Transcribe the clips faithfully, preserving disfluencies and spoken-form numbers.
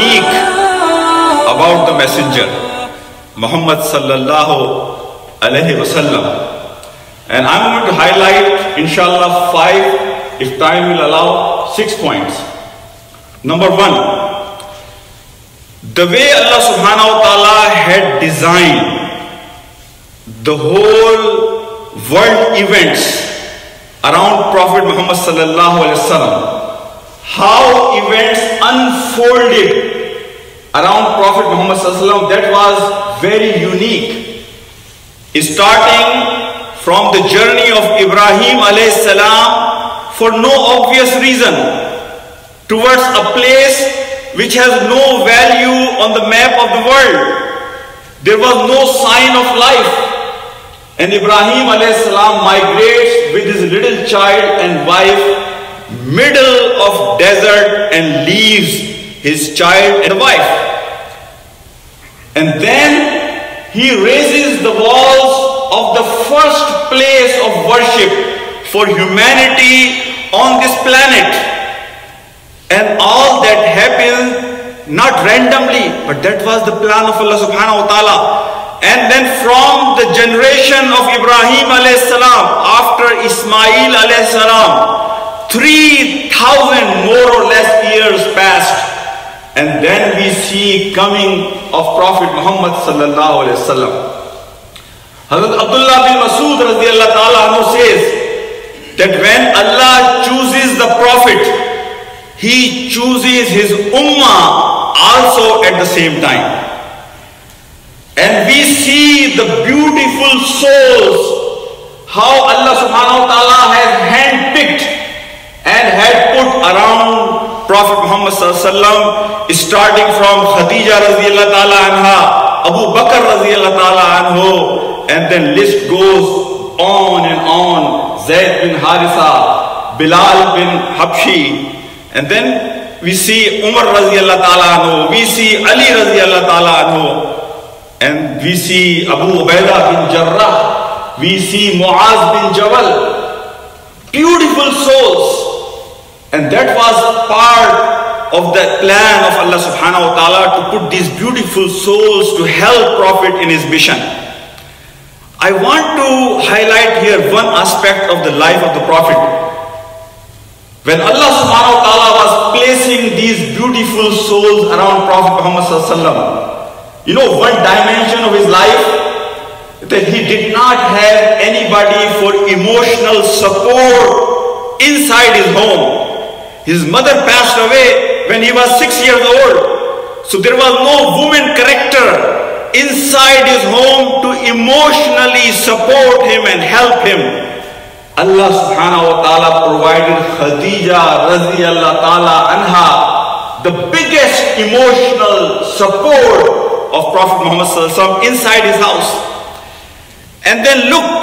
unique about the messenger Muhammad sallallahu alaihi wasallam, and I'm going to highlight inshallah five, if time will allow, six points. Number one, the way Allah subhanahu wa ta'ala had designed the whole world events around Prophet Muhammad sallallahu alaihi wasallam, how events unfolded around Prophet Muhammad sallallahu alaihi wasallam, that was very unique. Starting from the journey of Ibrahim alayhi salam for no obvious reason towards a place which has no value on the map of the world. There was no sign of life, and Ibrahim alayhi salam migrates with his little child and wife middle of desert and leaves his child and wife, and then he raises the walls of the first place of worship for humanity on this planet. And all that happened not randomly, but that was the plan of Allah subhanahu wa ta'ala. And then from the generation of Ibrahim alayhi salam, after Ismail alayhi salam, three thousand more or less years passed. And then we see coming of Prophet Muhammad sallallahu alayhi wasallam. Hazrat Abdullah bin Masud radiyallahu ta'ala anhu says that when Allah chooses the Prophet, He chooses his ummah also at the same time. And we see the beautiful souls, how Allah subhanahu wa ta'ala has handpicked and had put around Prophet Muhammad sallallahu alaihi wasallam, starting from Khadija radiyallahu ta'ala anha, Abu Bakr radiyallahu ta'ala anhu, and then list goes on and on. Zayd bin Haritha, Bilal bin Habshi, and then we see Umar radiyallahu ta'ala anhu, we see Ali radiyallahu ta'ala anhu, and we see Abu Ubaidah bin Jarrah, we see Muaz bin Jabal. Beautiful souls. And that was part of the plan of Allah subhanahu wa ta'ala to put these beautiful souls to help Prophet in his mission. I want to highlight here one aspect of the life of the Prophet. When Allah subhanahu wa ta'ala was placing these beautiful souls around Prophet Muhammad sallallahu alaihi wasallam, you know, one dimension of his life, that he did not have anybody for emotional support inside his home. His mother passed away when he was six years old. So there was no woman character inside his home to emotionally support him and help him. Allah subhanahu wa ta'ala provided Khadija radiyallahu ta'ala anha the biggest emotional support of Prophet Muhammad sallallahu alaihi wasallam inside his house. And then look,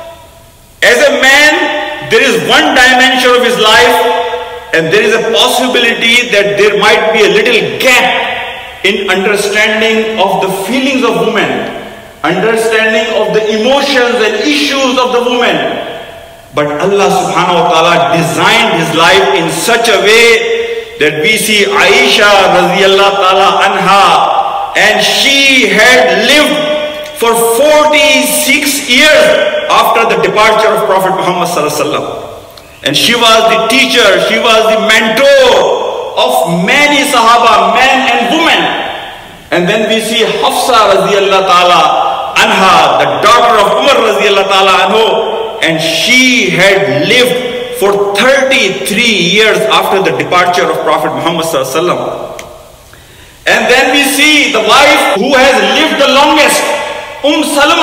as a man, there is one dimension of his life, and there is a possibility that there might be a little gap in understanding of the feelings of women, understanding of the emotions and issues of the woman. But Allah subhanahu wa ta'ala designed his life in such a way that we see Aisha radiyallahu ta'ala anha, and she had lived for forty-six years after the departure of Prophet Muhammad sallallahu alaihi wasallam. And she was the teacher, she was the mentor of many Sahaba, men and women. And then we see Hafsa radiyallahu ta'ala anha, the daughter of Umar radiyallahu ta'ala anhu, and she had lived for thirty-three years after the departure of Prophet Muhammad sallallahu alaihi wasallam. And then we see the wife who has lived the longest, Umm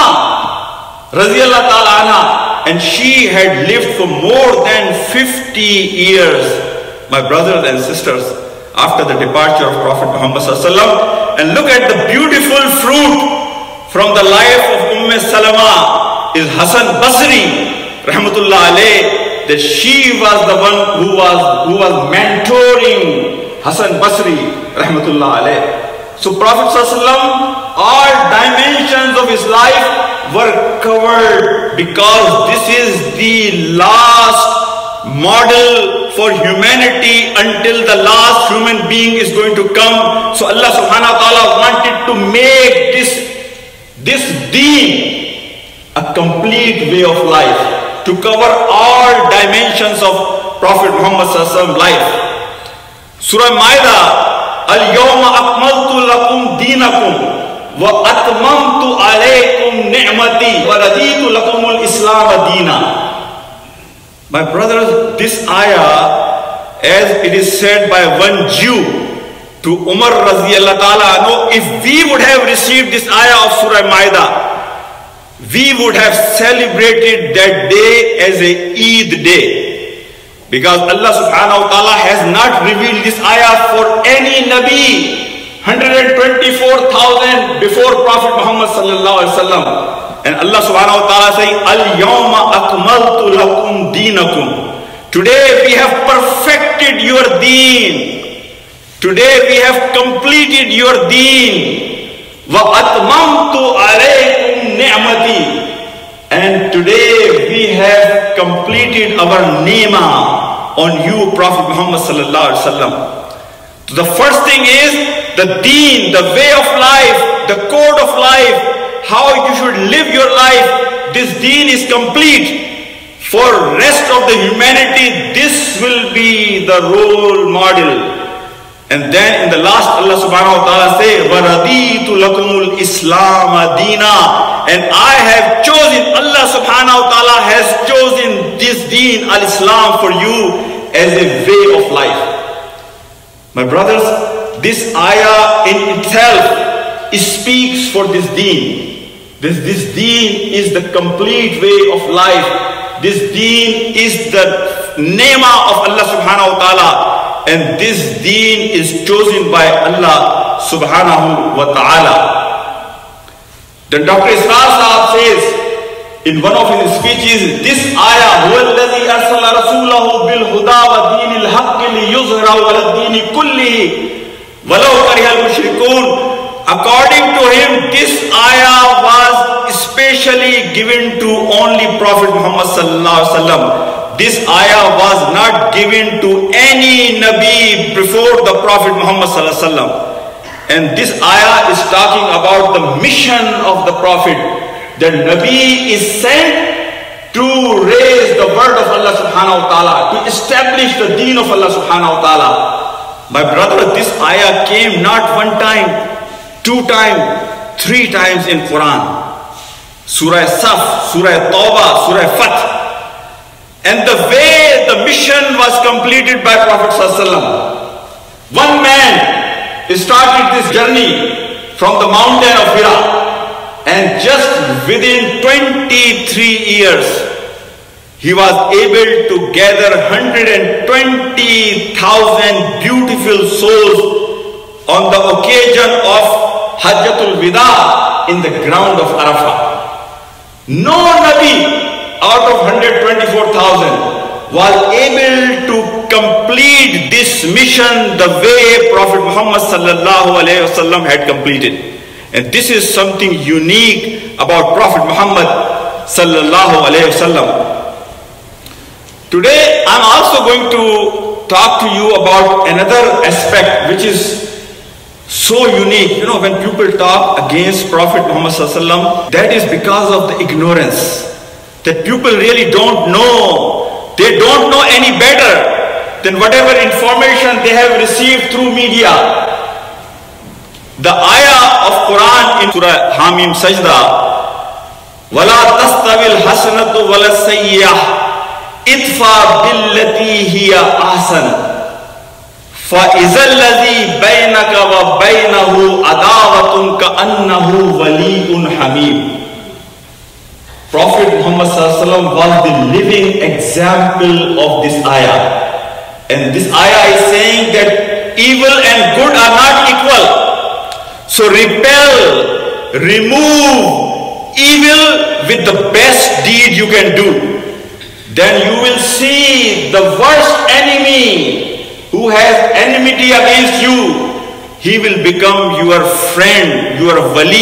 Salama radiyallahu ta'ala anha, and she had lived for more than fifty years, my brothers and sisters, after the departure of Prophet Muhammad sallallahu alaihi wasallam. And look at the beautiful fruit from the life of Umm Salama is Hasan Basri rahmatullah alayh, that she was the one who was who was mentoring Hasan Basri rahmatullah alayh. So Prophet sallallahu alaihi wasallam, all dimensions of his life were covered, because this is the last model for humanity until the last human being is going to come. So Allah subhanahu wa ta'ala wanted to make this, this deen a complete way of life, to cover all dimensions of Prophet Muhammad sallallahu alaihi wasallam life. Surah Ma'idah, Al-Yawma akmaltu lakum dinakum wa atmamtu alaykum ni'mati wa raditu lakumul Islam dina. My brothers, this ayah, as it is said by one Jew to Umar radiyallahu ta'ala, no, if we would have received this ayah of Surah Ma'idah, we would have celebrated that day as a Eid day. Because Allah subhanahu wa ta'ala has not revealed this ayah for any Nabi. one hundred twenty-four thousand before Prophet Muhammad sallallahu alaihi wasallam. And Allah subhanahu wa ta'ala saying, Al-Yawma akmaltu lakum dinakum. Today we have perfected your deen. Today we have completed your deen. Wa atmamtu alaykum ni'mati. And today we have completed our ni'mah on you, Prophet Muhammad sallallahu alaihi wasallam. So the first thing is the deen, the way of life, the code of life, how you should live your life. This deen is complete. For rest of the humanity, this will be the role model. And then in the last, Allah subhanahu wa ta'ala say, وَرَضِيتُ لَكُمُ الْإِسْلَامَ دِينًا. And I have chosen, Allah subhanahu wa ta'ala has chosen this deen, al-Islam, for you as a way of life. My brothers, this ayah in itself, it speaks for this deen. This, this deen is the complete way of life. This deen is the ni'mah of Allah subhanahu wa ta'ala. And this deen is chosen by Allah subhanahu wa ta'ala. Then Doctor Israr Sahab says in one of his speeches, this ayah, هُوَ الَّذِي أَرْسَلَ رَسُولَهُ بِالْهُدَى وَدِينِ الْحَقِّ لِيُظْهِرَهُ عَلَى الدِّينِ كُلِّهِ وَلَوْ كَرِهَ الْمُشْرِكُونَ. According to him, this ayah was especially given to only Prophet Muhammad sallallahu alaihi wasallam. This ayah was not given to any Nabi before the Prophet Muhammad sallallahu alaihi wasallam. And this ayah is talking about the mission of the Prophet. The Nabi is sent to raise the word of Allah subhanahu wa ta'ala, to establish the deen of Allah subhanahu wa ta'ala. My brother, this ayah came not one time, two times, three times in Quran. Surah Saf, Surah Tawbah, Surah Fath. And the way the mission was completed by Prophet sallallahu alaihi wasallam. One man started this journey from the mountain of Hira, and just within twenty-three years, he was able to gather one hundred twenty thousand beautiful souls on the occasion of Hajjatul Wida in the ground of Arafah. No Nabi out of one hundred twenty-four thousand was able to complete this mission the way Prophet Muhammad sallallahu alaihi wasallam had completed. And this is something unique about Prophet Muhammad sallallahu alaihi wasallam. Today I'm also going to talk to you about another aspect which is so unique. You know, when people talk against Prophet Muhammad sallallahu alaihi wasallam, that is because of the ignorance. That people really don't know. They don't know any better than whatever information they have received through media. The ayah of Quran in Surah Hamim Sajda, وَلَا تَسْتَوِي الْحَسَنَةُ وَلَا السَّيِّئَةُ اِدْفَعْ بِالَّتِي هِيَ أَحْسَنُ فَإِذَا الَّذِي بَيْنَكَ وَبَيْنَهُ عَدَاوَةٌ كَأَنَّهُ وَلِيٌّ حَمِيمٌ. Prophet Muhammad sallallahu alaihi wasallam was the living example of this ayah. And this ayah is saying that evil and good are not equal. So repel, remove evil with the best deed you can do. Then you will see the worst enemy who has enmity against you. He will become your friend, your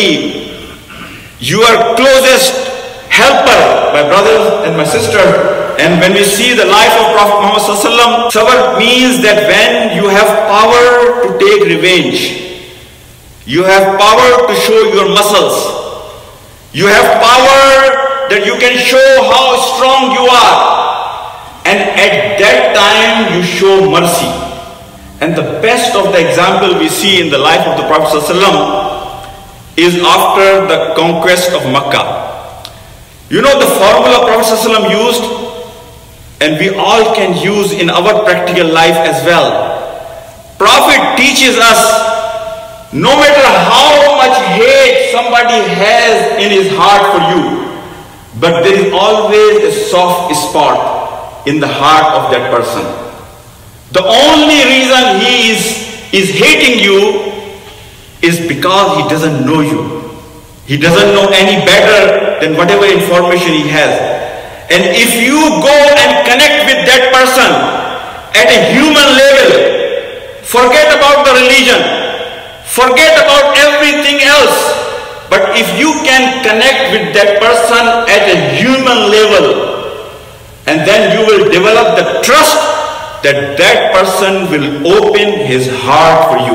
wali, your closest helper. My brothers and my sisters, And when we see the life of Prophet Muhammad sallallahu alaihi wasallam, sabr means that when you have power to take revenge, you have power to show your muscles, you have power that you can show how strong you are, and at that time you show mercy. And the best of the example we see in the life of the Prophet sallallahu alaihi wasallam is after the conquest of Makkah. You know the formula Prophet sallallahu alaihi wasallam used, and we all can use in our practical life as well. Prophet teaches us, no matter how much hate somebody has in his heart for you, but there is always a soft spot in the heart of that person. The only reason he is, is hating you is because he doesn't know you. He doesn't know any better than whatever information he has. And if you go and connect with that person at a human level, forget about the religion, forget about everything else, but if you can connect with that person at a human level, and then you will develop the trust that that person will open his heart for you.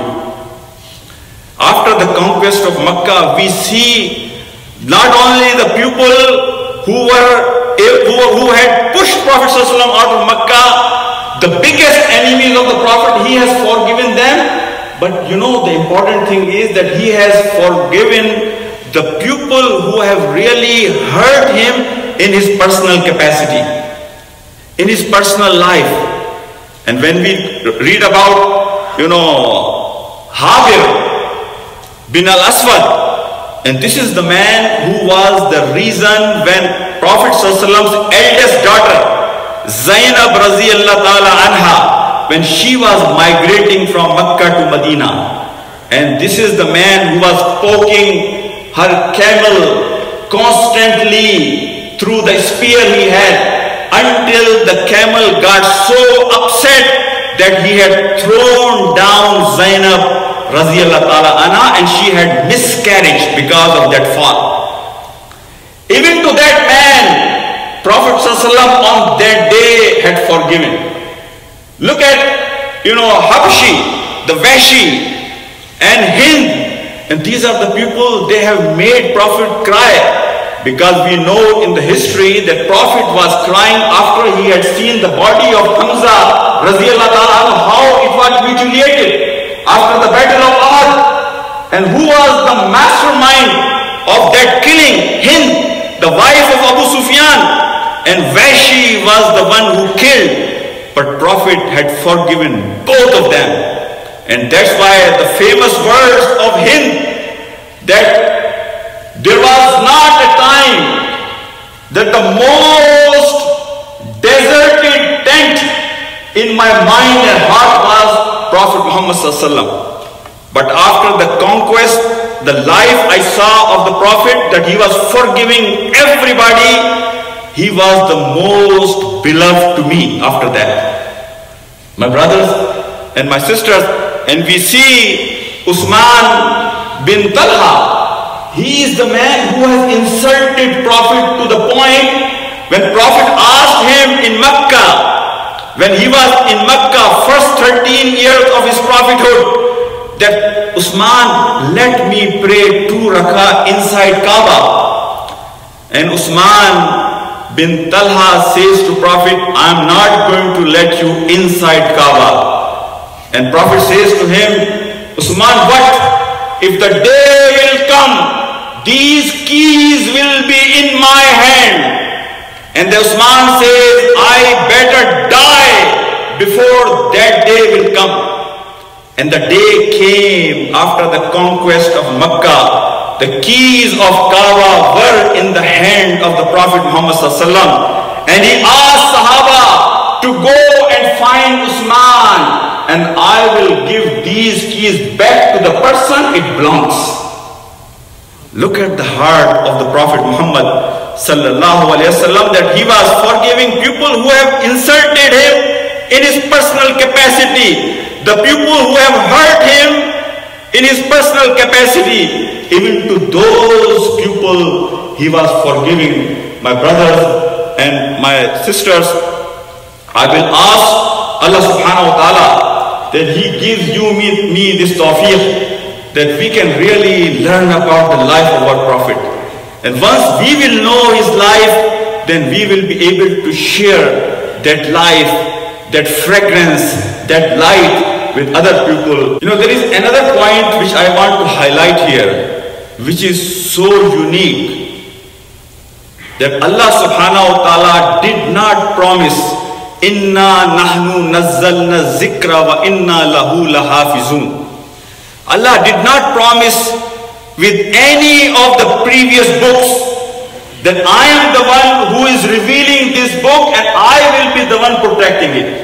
After the conquest of Makkah, we see not only the people who were who, who had pushed Prophet ﷺ out of Makkah, the biggest enemies of the Prophet, he has forgiven them. But you know, the important thing is that he has forgiven the people who have really hurt him in his personal capacity, in his personal life. And when we read about, you know, Habir bin al-Aswad, and this is the man who was the reason when Prophet ﷺ's eldest daughter, Zainab Raziyallahu Ta'ala Anha, when she was migrating from Makkah to Medina. And this is the man who was poking her camel constantly through the spear he had, until the camel got so upset that he had thrown down Zainab Raziyallahu Ta'ala Anha, and she had miscarriage because of that fall. Even to that man, Prophet ﷺ on that day had forgiven. Look at, you know, Habshi, the Vashi, and Hind. And these are the people, they have made Prophet cry. Because we know in the history that Prophet was crying after he had seen the body of Hamza Raziyallahu Ta'ala anhu, how it was mutilated after the battle of Uhud. And who was the mastermind of that killing? Hind, the wife of Abu Sufyan, and Vashi was the one who killed. But Prophet had forgiven both of them. And that's why the famous words of Hind, that there was not a time that the most deserted tent in my mind and heart was Prophet Muhammad sallallahu alaihi wasallam. But after the conquest, the life I saw of the Prophet, that he was forgiving everybody, he was the most beloved to me after that. My brothers and my sisters, and we see Usman bin Talha, he is the man who has insulted Prophet to the point when Prophet asked him in Makkah, when he was in Makkah, first thirteen years of his prophethood, that Usman, let me pray two rakah inside Kaaba. And Usman bin Talha says to Prophet, I am not going to let you inside Kaaba. And Prophet says to him, Usman, what? If the day will come, these keys will be in my hand. And the Usman says, I better die before that day will come. And the day came after the conquest of Makkah. The keys of Kaaba were in the hand of the Prophet Muhammad sallallahu alaihi wasallam. And he asked Sahaba to go and find Usman, and I will give these keys back to the person it belongs. Look at the heart of the Prophet Muhammad sallallahu alaihi wasallam, that he was forgiving people who have insulted him in his personal capacity. The people who have hurt him in his personal capacity, even to those people he was forgiving. My brothers and my sisters, I will ask Allah subhanahu wa ta'ala that He gives you me, me this tawfiq, that we can really learn about the life of our Prophet. And once we will know his life, then we will be able to share that life, that fragrance, that light with other people. You know, there is another point which I want to highlight here, which is so unique, that Allah subhanahu wa ta'ala did not promise, Inna nahnu nazzalna zikra wa inna lahu lahafizun. Allah did not promise with any of the previous books that I am the one who is revealing this book and I will be the one protecting it.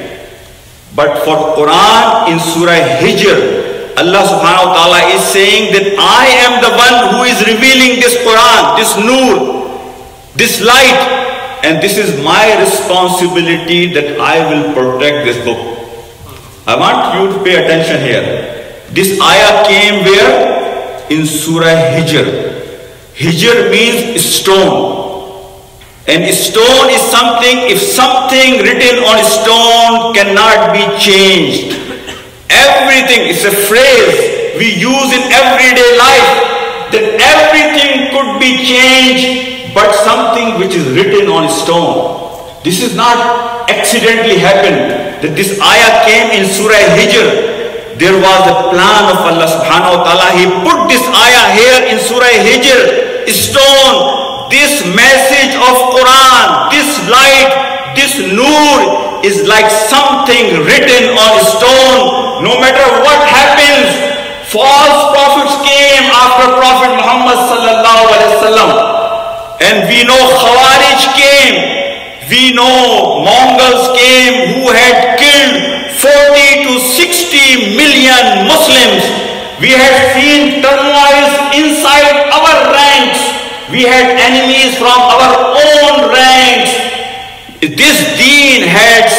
But for Quran in Surah Hijr, Allah subhanahu wa ta'ala is saying that I am the one who is revealing this Quran, this nur, this light, and this is my responsibility that I will protect this book. I want you to pay attention here. This ayah came where? In Surah Hijr. Hijr means stone. And stone is something, if something written on stone cannot be changed. Everything is a phrase we use in everyday life, that everything could be changed but something which is written on stone. This is not accidentally happened, that this ayah came in Surah Hijr. There was a plan of Allah subhanahu wa ta'ala. He put this ayah here in Surah Hijr, stone. This message of Quran, this light, this nur is like something written on stone. No matter what happens, false prophets came after Prophet Muhammad sallallahu alaihi wasallam. And we know Khawarij came, we know Mongols came who had killed forty to sixty million Muslims. We had seen turmoils inside our ranks. We had enemies from our own ranks. This deen had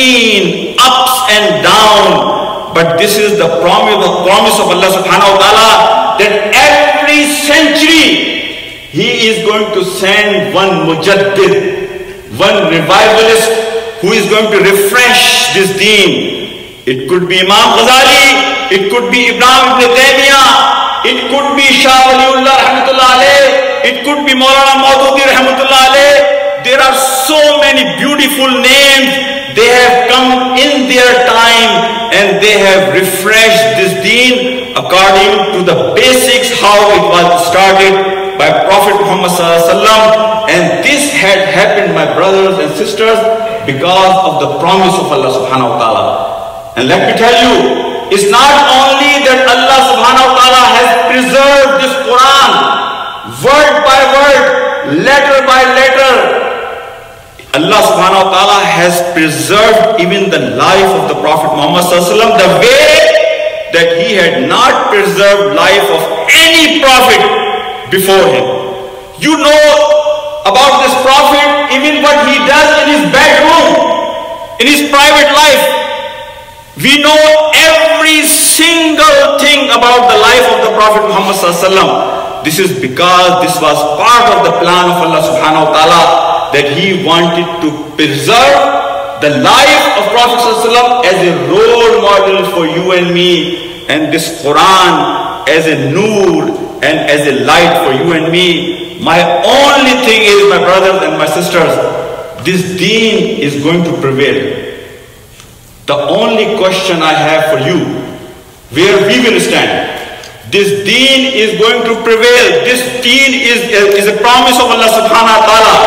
seen ups and downs. But this is the promise, the promise of Allah subhanahu wa ta'ala, that every century He is going to send one mujaddid, one revivalist who is going to refresh this deen. It could be Imam Ghazali, it could be Ibrahim ibn Taymiyyah, it could be Shah Waliullah rahmatullah alayh, it could be Maulana Maududi rahmatullah alayh. There are so many beautiful names. They have come in their time and they have refreshed this deen according to the basics how it was started by Prophet Muhammad sallallahu alaihi wasallam. And this had happened, my brothers and sisters, because of the promise of Allah subhanahu wa ta'ala. And let me tell you, it's not only that Allah subhanahu wa ta'ala has preserved this Quran word by word, letter by letter. Allah subhanahu wa ta'ala has preserved even the life of the Prophet Muhammad sallallahu alaihi wasallam the way that he had not preserved life of any prophet before him. You know about this prophet, even what he does in his bedroom, in his private life. We know every single thing about the life of the Prophet Muhammad sallallahu alaihi wasallam. This is because this was part of the plan of Allah subhanahu wa ta'ala, that he wanted to preserve the life of Prophet sallallahu alaihi wasallam as a role model for you and me, and this Quran as a nur and as a light for you and me. My only thing is, my brothers and my sisters, this deen is going to prevail. The only question I have for you, where we will stand, this deen is going to prevail. This deen is, is a promise of Allah subhanahu wa ta'ala.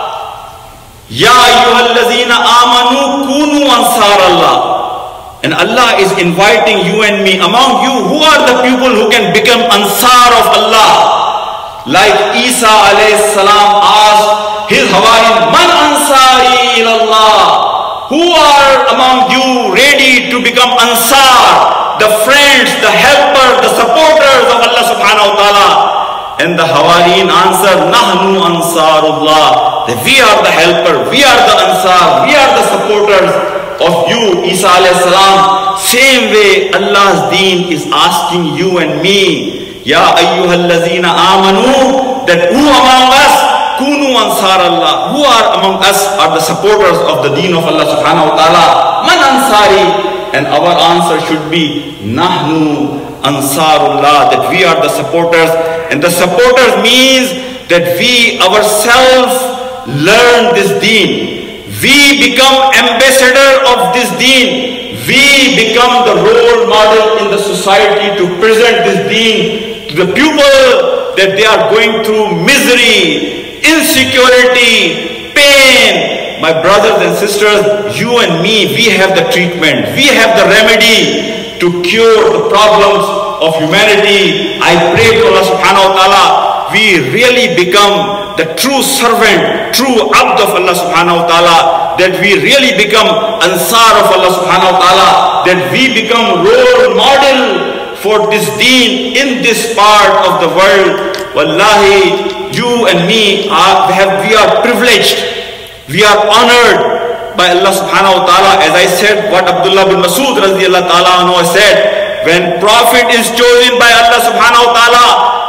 Ya ayyuhallazina amanu kunu ansar Allah. And Allah is inviting you and me. Among you, who are the people who can become ansar of Allah? Like Isa alayhi salam asked his Hawarian, Man ansari ilallah? Who are among you ready to become ansar? The friends, the helpers, the supporters of Allah subhanahu wa ta'ala. And the Hawarian answered, Nahnu ansarullah. That we are the helper, we are the ansar, we are the supporters of you, Isa alayhi salam. Same way Allah's deen is asking you and me, Ya ayyuhallazina amanu, that who among us kunu ansar Allah. Who are among us are the supporters of the deen of Allah subhanahu wa ta'ala? Man ansari? And our answer should be Nahnu ansarullah, that we are the supporters. And the supporters means that we ourselves learn this deen. We become ambassador of this deen. We become the role model in the society to present this deen to the people, that they are going through misery, insecurity, pain. My brothers and sisters, you and me, we have the treatment. We have the remedy to cure the problems of humanity. I pray to Allah subhanahu wa ta'ala, we really become the true servant, true abd of Allah subhanahu wa ta'ala, that we really become ansar of Allah subhanahu wa ta'ala, that we become role model for this deen in this part of the world. Wallahi, you and me are, have, we are privileged, we are honored by Allah subhanahu wa ta'ala. As I said, what Abdullah bin Masud radiyallahu ta'ala anhu said, when Prophet is chosen by Allah subhanahu wa ta'ala,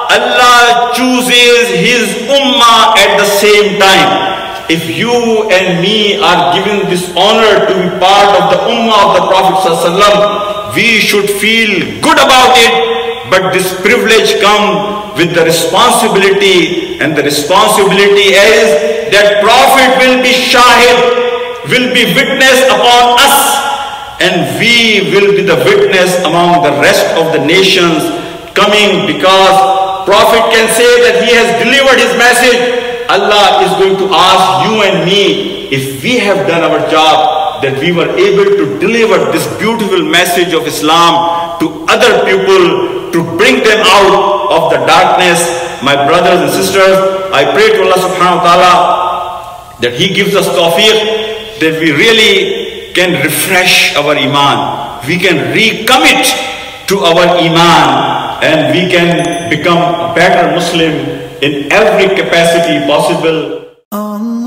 Allah chooses his ummah at the same time. If you and me are given this honor to be part of the ummah of the Prophet sallallahu alaihi wasallam, we should feel good about it. But this privilege comes with the responsibility, and the responsibility is that Prophet will be shahid, will be witness upon us, and we will be the witness among the rest of the nations coming, because Prophet can say that he has delivered his message. Allah is going to ask you and me if we have done our job, that we were able to deliver this beautiful message of Islam to other people, to bring them out of the darkness. My brothers and sisters, I pray to Allah subhanahu wa ta'ala that he gives us tawfiq, that we really can refresh our iman, we can recommit to our iman, and we can become a better Muslim in every capacity possible. Um.